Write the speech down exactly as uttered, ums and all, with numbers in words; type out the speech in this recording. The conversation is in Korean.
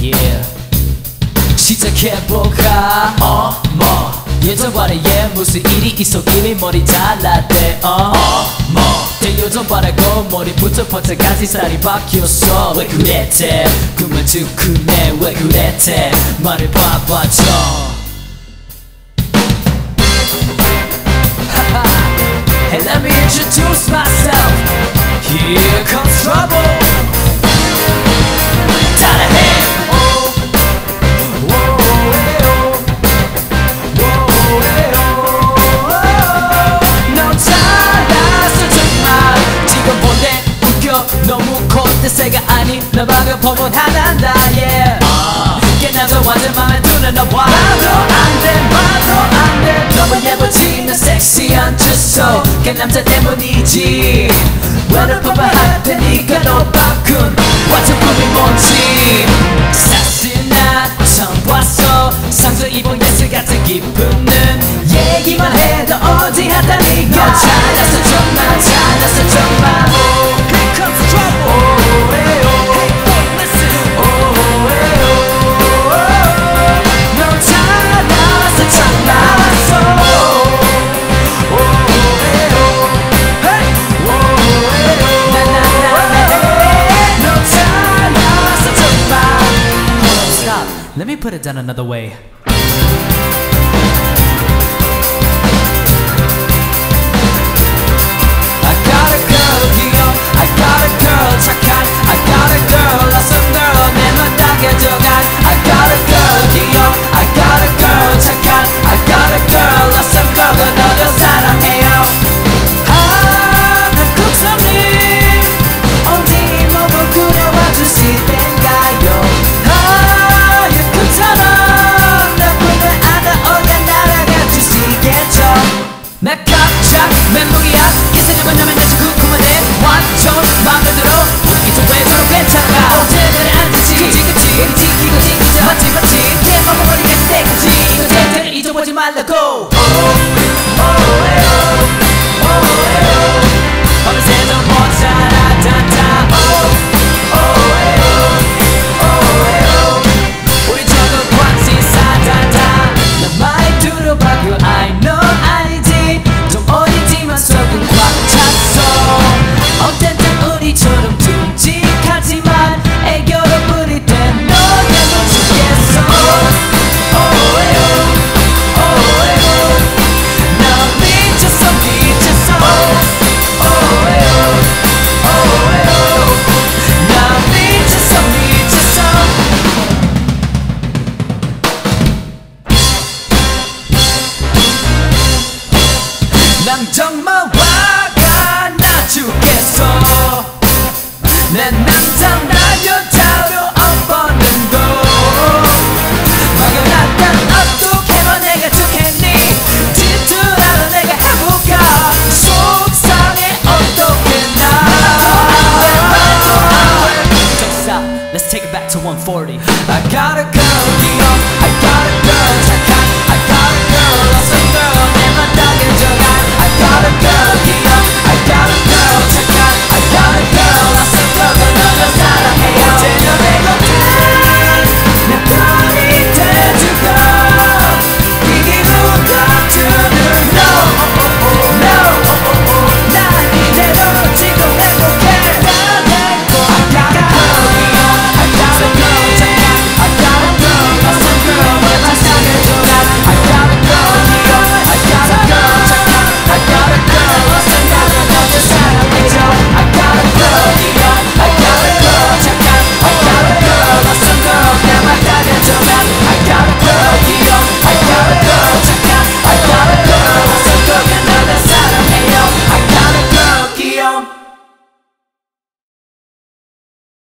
yeah. 시작해볼까 어머 예전과는 얘 무슨 일이 있었길래 머리 잘랐대 어머 대요전 바라고 머리부터 퍼져까지 살이 바뀌었어 왜 그랬대 그만 두근해 왜 그랬대 말을 봐봐줘 Hey let me introduce myself Here comes trouble 따라해 너무 콧대새가 아닌 너 방금 포문 하나다 yeah uh, 깨나도 완전 맘에 드는 너 봐 봐도 안돼 봐도 안돼 너무 예쁘지 너 섹시한 주소 그 남자 때문이지 왜를 뻔뻔할 테니까 너 바꾼 완전 꿈이 뭔지 사실 난 처음 봤어 상처 입은 예술 같은 기분은 얘기만 해도 어디 하다니까 잘났어 정말 잘났어 정말 Let me put it down another way. I got a girl, Hyo. I got a girl, 착한. I got a girl, awesome girl, 내 맘 다 가져간. I got a girl, Hyo. I got a girl, 착한. I got a girl, awesome girl, 너도 사랑해요. 아, 난 국성님 어디 머물 그려와 주실 땐가요? 나 깜짝 멘붕이야 기세를 만나면 다시 궁금하네 완전 맘에 들어 우리 좀 왜 저런 괜찮아 언제나 앉았지 그치 그치 그치 이거지 그저 맞지 맞지 내 맘을 버리겠을 때까지 이거 제대로 잊어보지 말라고 오오에오 오오에오 어느새 넌 모자라 다다 오오에오 오오에오 우리 저거 광시 사다다 나 많이 들어봐 그 I know 속은 꽉 찼어 어쨌든 우리처럼 듬직하지만 애교로 부릴 땐 너에 놓치겠어 오에오 오에오 나 미쳤어 미쳤어 오에오 오에오 나 미쳤어 미쳤어 난 정말 화가 나 죽겠어 내 남자 나 여자로 엎어는 거 막연하단 어떡해봐 내가 좋겠니 질투라도 내가 해볼까 속상해 어떡해 나 Let's take it back to one forty